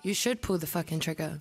You should pull the fucking trigger.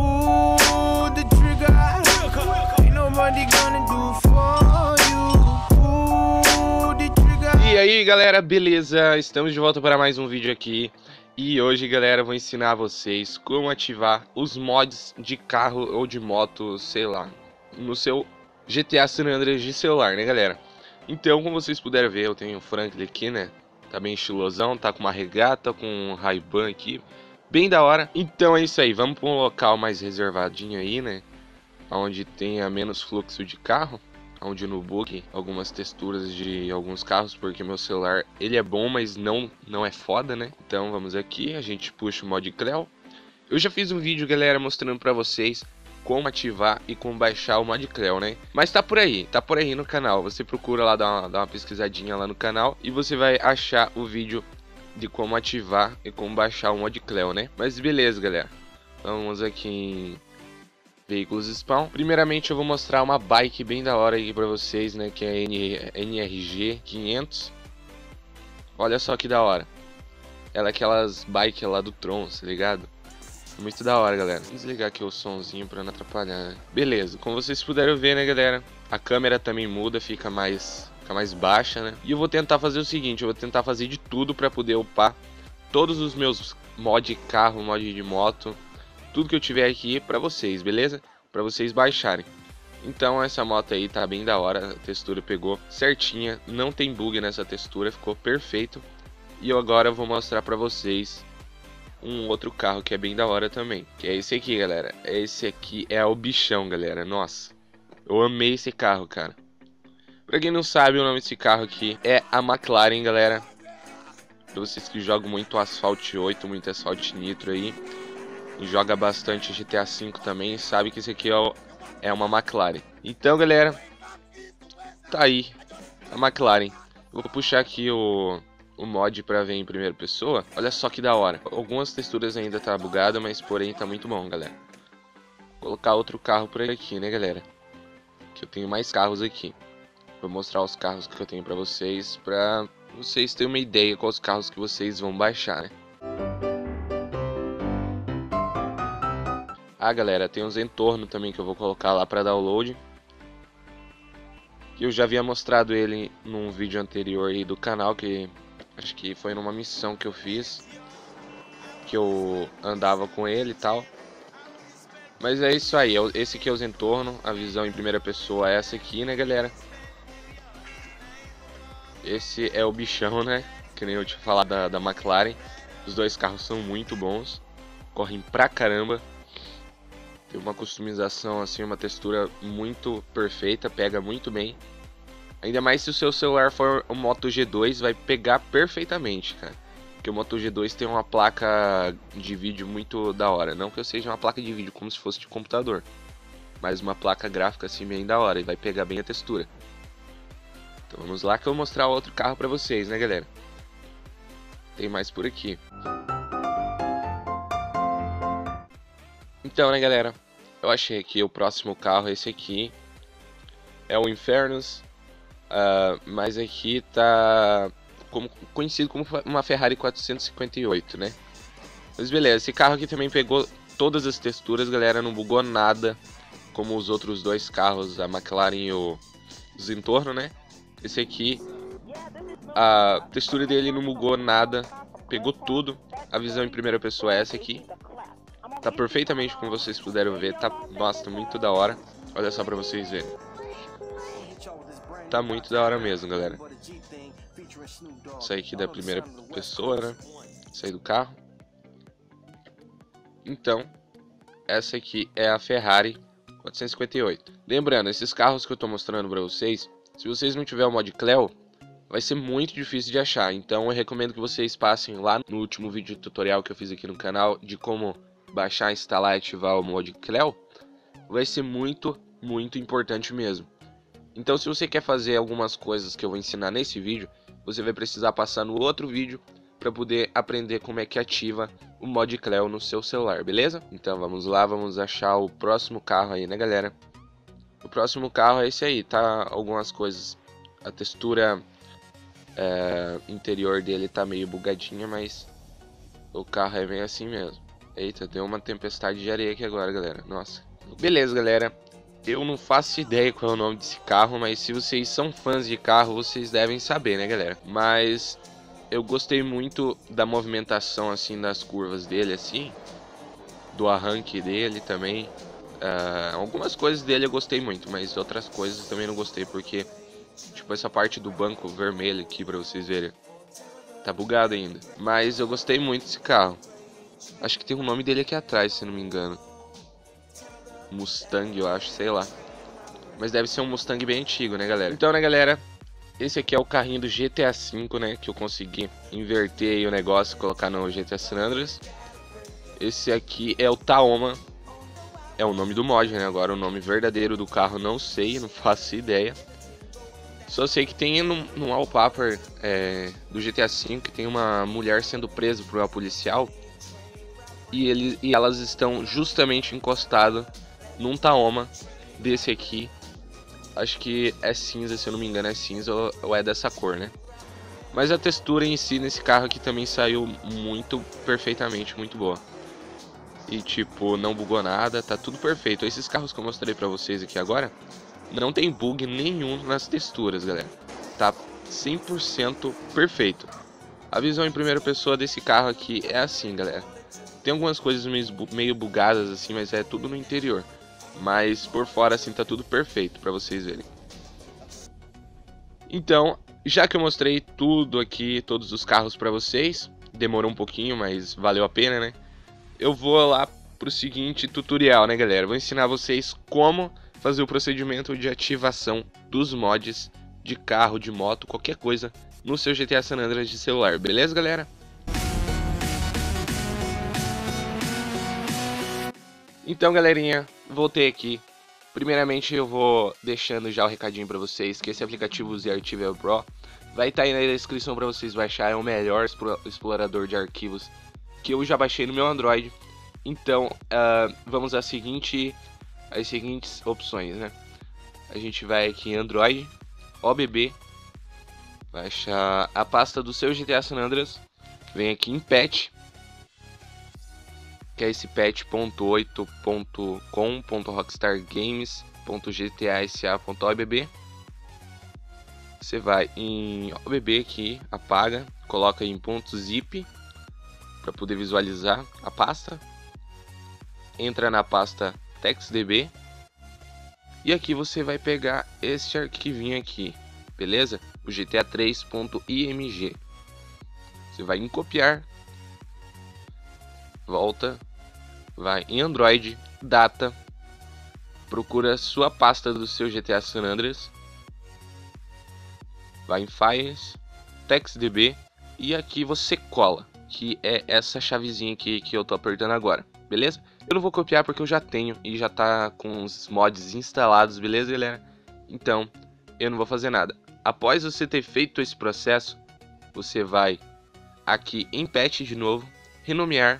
Pull the trigger. Ain't nobody gonna do for you. Pull the trigger. E aí galera, beleza? Estamos de volta para mais um vídeo aqui. E hoje galera, eu vou ensinar vocês como ativar os mods de carro ou de moto, sei lá, no seu GTA San Andreas de celular, né galera? Então, como vocês puderam ver, eu tenho o Franklin aqui, né? Tá bem estilosão, tá com uma regata, com um Ray-Ban aqui, bem da hora. Então é isso aí, vamos para um local mais reservadinho aí, né? Onde tenha menos fluxo de carro, onde no book algumas texturas de alguns carros, porque meu celular ele é bom, mas não é foda, né? Então vamos aqui, a gente puxa o mod Cleo. Eu já fiz um vídeo, galera, mostrando pra vocês como ativar e como baixar o mod Cleo, né? Mas tá por aí no canal. Você procura lá, dá uma pesquisadinha lá no canal e você vai achar o vídeo de como ativar e como baixar o mod Cleo, né? Mas beleza, galera. Vamos aqui em veículos spawn. Primeiramente eu vou mostrar uma bike bem da hora aí pra vocês, né? Que é a NRG 500. Olha só que da hora. Ela é aquelas bikes lá do Tron, tá ligado? Muito da hora, galera. Vou desligar aqui o somzinho pra não atrapalhar, né? Beleza, como vocês puderam ver, né, galera? A câmera também muda, fica mais baixa, né? E eu vou tentar fazer o seguinte, eu vou tentar fazer de tudo pra poder upar todos os meus mod de carro, mod de moto, tudo que eu tiver aqui pra vocês, beleza? Pra vocês baixarem. Então essa moto aí tá bem da hora, a textura pegou certinha, não tem bug nessa textura, ficou perfeito. E eu agora vou mostrar pra vocês um outro carro que é bem da hora também, que é esse aqui, galera. Esse aqui é o bichão, galera. Nossa, eu amei esse carro, cara. Pra quem não sabe, o nome desse carro aqui é a McLaren, galera. Pra vocês que jogam muito Asphalt 8, muito Asphalt Nitro aí, e joga bastante GTA V também, sabe que esse aqui é uma McLaren. Então, galera, tá aí a McLaren. Vou puxar aqui o mod pra ver em primeira pessoa. Olha só que da hora. Algumas texturas ainda tá bugada, mas porém tá muito bom, galera. Vou colocar outro carro por aqui, né, galera? Que eu tenho mais carros aqui. Vou mostrar os carros que eu tenho pra vocês terem uma ideia quais carros que vocês vão baixar, né? Ah, galera, tem uns entornos também que eu vou colocar lá pra download. Que eu já havia mostrado ele num vídeo anterior aí do canal, que acho que foi numa missão que eu fiz, que eu andava com ele e tal. Mas é isso aí, esse aqui é os entornos, a visão em primeira pessoa é essa aqui, né, galera? Esse é o bichão, né, que nem eu tinha falado da McLaren. Os dois carros são muito bons, correm pra caramba. Tem uma customização assim, uma textura muito perfeita, pega muito bem. Ainda mais se o seu celular for o Moto G2, vai pegar perfeitamente, cara. Porque o Moto G2 tem uma placa de vídeo muito da hora. Não que eu seja uma placa de vídeo como se fosse de computador, mas uma placa gráfica assim bem da hora e vai pegar bem a textura. Então vamos lá que eu vou mostrar outro carro pra vocês, né, galera? Tem mais por aqui. Então, né, galera? Eu achei aqui o próximo carro, esse aqui. É o Infernus. Mas aqui tá conhecido como uma Ferrari 458, né? Mas beleza, esse carro aqui também pegou todas as texturas, galera, não bugou nada, como os outros dois carros, a McLaren e os entornos, né? Esse aqui, a textura dele não bugou nada, pegou tudo. A visão em primeira pessoa é essa aqui. Tá perfeitamente como vocês puderam ver, tá, nossa, tá muito da hora. Olha só pra vocês verem. Tá muito da hora mesmo, galera. Sair aqui da primeira pessoa, né? Sair do carro. Então, essa aqui é a Ferrari 458. Lembrando, esses carros que eu tô mostrando pra vocês, se vocês não tiverem o mod Cleo, vai ser muito difícil de achar. Então eu recomendo que vocês passem lá no último vídeo tutorial que eu fiz aqui no canal de como baixar, instalar e ativar o mod Cleo. Vai ser muito importante mesmo. Então se você quer fazer algumas coisas que eu vou ensinar nesse vídeo, você vai precisar passar no outro vídeo para poder aprender como é que ativa o mod Cleo no seu celular, beleza? Então vamos lá, vamos achar o próximo carro aí, né, galera? O próximo carro é esse aí, tá? Algumas coisas, a textura interior dele tá meio bugadinha, mas o carro é bem assim mesmo. Eita, deu uma tempestade de areia aqui agora, galera. Nossa. Beleza, galera. Eu não faço ideia qual é o nome desse carro, mas se vocês são fãs de carro, vocês devem saber, né, galera? Mas eu gostei muito da movimentação, assim, das curvas dele, assim. Do arranque dele também. Algumas coisas dele eu gostei muito, mas outras coisas também não gostei, porque, tipo, essa parte do banco vermelho aqui, pra vocês verem, tá bugado ainda. Mas eu gostei muito desse carro. Acho que tem o nome dele aqui atrás, se não me engano. Mustang, eu acho, sei lá. Mas deve ser um Mustang bem antigo, né, galera? Então, né, galera, esse aqui é o carrinho do GTA V, né, que eu consegui inverter aí o negócio e colocar no GTA San Andreas. Esse aqui é o Taoma. É o nome do mod, né? Agora o nome verdadeiro do carro não sei, não faço ideia. Só sei que tem no wallpaper do GTA V que tem uma mulher sendo presa por uma policial. E elas estão justamente encostadas num Taoma desse aqui. Acho que é cinza, se eu não me engano é cinza ou é dessa cor, né? Mas a textura em si nesse carro aqui também saiu muito perfeitamente, muito boa. E tipo, não bugou nada, tá tudo perfeito. Esses carros que eu mostrei pra vocês aqui agora, não tem bug nenhum nas texturas, galera. Tá 100% perfeito. A visão em primeira pessoa desse carro aqui é assim, galera. Tem algumas coisas meio bugadas assim, mas é tudo no interior. Mas por fora assim tá tudo perfeito pra vocês verem. Então, já que eu mostrei tudo aqui, todos os carros pra vocês, demorou um pouquinho, mas valeu a pena, né? Eu vou lá pro seguinte tutorial, né, galera? Vou ensinar vocês como fazer o procedimento de ativação dos mods de carro, de moto, qualquer coisa no seu GTA San Andreas de celular, beleza, galera? Então, galerinha, voltei aqui. Primeiramente, eu vou deixando já o recadinho pra vocês que esse aplicativo ZArchiver Pro vai estar aí na descrição pra vocês baixar. É o melhor explorador de arquivos que eu já baixei no meu Android. Então, vamos às seguintes opções, né? A gente vai aqui em Android, OBB, vai achar a pasta do seu GTA San Andreas, vem aqui em patch, que é esse patch.8.com.rockstargames.gtasa.obb. Você vai em OBB aqui, apaga, coloca em .zip para poder visualizar a pasta. Entra na pasta TextDB e aqui você vai pegar este arquivinho aqui, beleza? O GTA3.img. Você vai em copiar, volta, vai em Android, data, procura sua pasta do seu GTA San Andreas, vai em Files, TextDB e aqui você cola, que é essa chavezinha aqui que eu tô apertando agora, beleza? Eu não vou copiar porque eu já tenho e já tá com os mods instalados, beleza, galera? Então, eu não vou fazer nada. Após você ter feito esse processo, você vai aqui em patch de novo, renomear,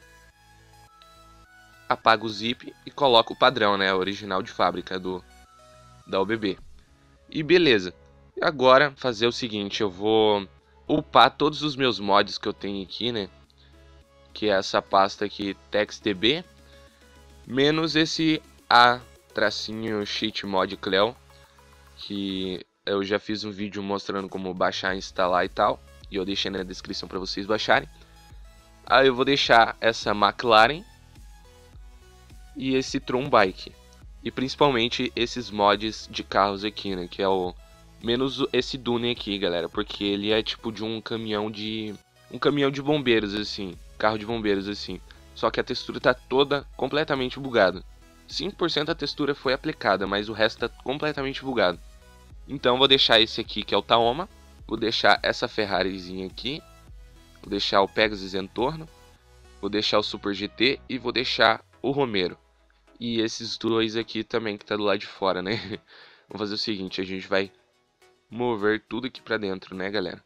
apaga o zip e coloca o padrão, né, original de fábrica da OBB. E beleza. Agora fazer o seguinte, eu vou upar todos os meus mods que eu tenho aqui, né? Que é essa pasta aqui, TextDB, menos esse A-cheat mod Cleo, que eu já fiz um vídeo mostrando como baixar, instalar e tal, e eu deixei na descrição para vocês baixarem. Aí eu vou deixar essa McLaren e esse Tron Bike, e principalmente esses mods de carros aqui, né, que é o menos esse Dune aqui, galera, porque ele é tipo de um caminhão de bombeiros assim, carro de bombeiros assim. Só que a textura tá toda completamente bugada. 5% da textura foi aplicada, mas o resto tá completamente bugado. Então vou deixar esse aqui que é o Taoma, vou deixar essa Ferrarizinha aqui, vou deixar o Pegasus Entorno, vou deixar o Super GT e vou deixar o Romero. E esses dois aqui também que tá do lado de fora, né? Vamos fazer o seguinte, a gente vai mover tudo aqui pra dentro, né, galera?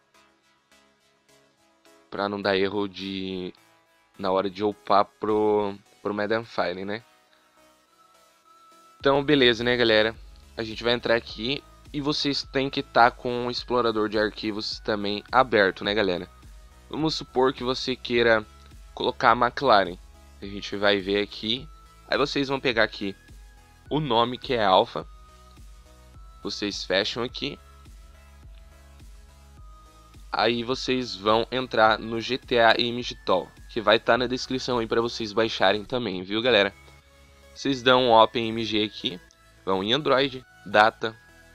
Pra não dar erro na hora de upar pro Madden Fire, né? Então, beleza, né, galera? A gente vai entrar aqui e vocês têm que estar com o explorador de arquivos também aberto, né, galera? Vamos supor que você queira colocar a McLaren. A gente vai ver aqui. Aí vocês vão pegar aqui o nome, que é Alpha. Vocês fecham aqui. Aí vocês vão entrar no GTA Imagitol, que vai estar na descrição aí para vocês baixarem também, viu, galera? Vocês dão um OpenMG aqui, vão em Android, Data,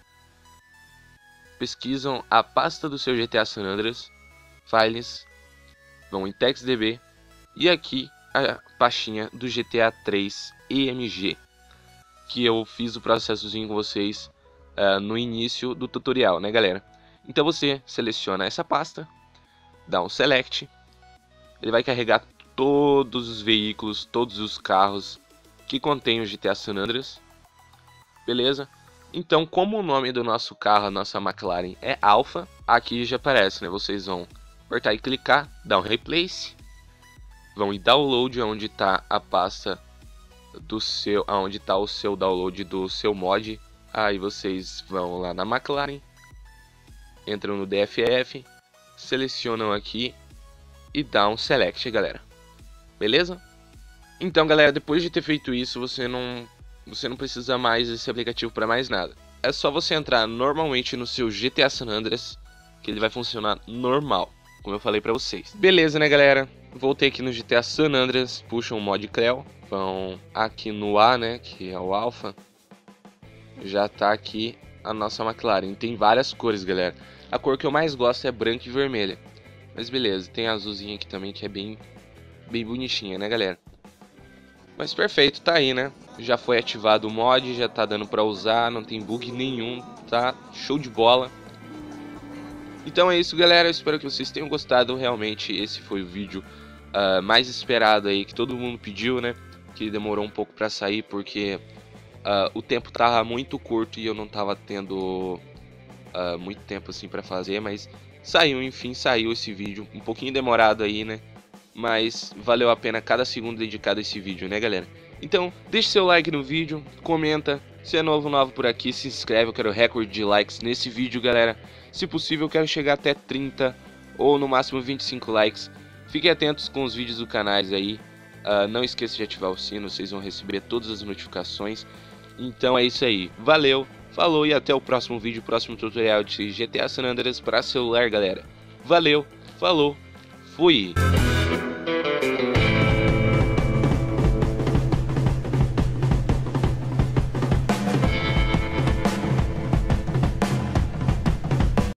pesquisam a pasta do seu GTA San Andreas, Files, vão em TextDB e aqui a pastinha do GTA 3 EMG, que eu fiz o processozinho com vocês no início do tutorial, né, galera? Então você seleciona essa pasta, dá um Select, ele vai carregar todos os veículos, todos os carros que contém o GTA San Andreas, beleza? Então, como o nome do nosso carro, a nossa McLaren, é Alpha, aqui já aparece, né? Vocês vão apertar e clicar, dar um Replace, vão em Download, onde está a pasta do seu, onde está o seu download do seu mod. Aí vocês vão lá na McLaren, entram no DFF, selecionam aqui e dá um Select, galera. Beleza? Então, galera, depois de ter feito isso, você não precisa mais desse aplicativo para mais nada. É só você entrar normalmente no seu GTA San Andreas, que ele vai funcionar normal, como eu falei para vocês. Beleza, né, galera? Voltei aqui no GTA San Andreas, puxam o mod Creu, vão aqui no A, né, que é o Alpha. Já tá aqui a nossa McLaren. Tem várias cores, galera. A cor que eu mais gosto é branca e vermelha. Mas beleza, tem a azulzinha aqui também, que é bem bonitinha, né, galera? Mas perfeito, tá aí, né? Já foi ativado o mod, já tá dando pra usar, não tem bug nenhum, tá? Show de bola. Então é isso, galera, eu espero que vocês tenham gostado. Realmente esse foi o vídeo mais esperado aí, que todo mundo pediu, né? Que demorou um pouco pra sair, porque o tempo tava muito curto e eu não tava tendo muito tempo assim pra fazer. Mas saiu, enfim, saiu esse vídeo, um pouquinho demorado aí, né? Mas valeu a pena cada segundo dedicado a esse vídeo, né, galera? Então, deixe seu like no vídeo, comenta. Se é novo por aqui, se inscreve. Eu quero recorde de likes nesse vídeo, galera. Se possível, eu quero chegar até 30 ou no máximo 25 likes. Fiquem atentos com os vídeos do canal aí. Não esqueça de ativar o sino, vocês vão receber todas as notificações. Então é isso aí. Valeu, falou e até o próximo vídeo, próximo tutorial de GTA San Andreas para celular, galera. Valeu, falou, fui!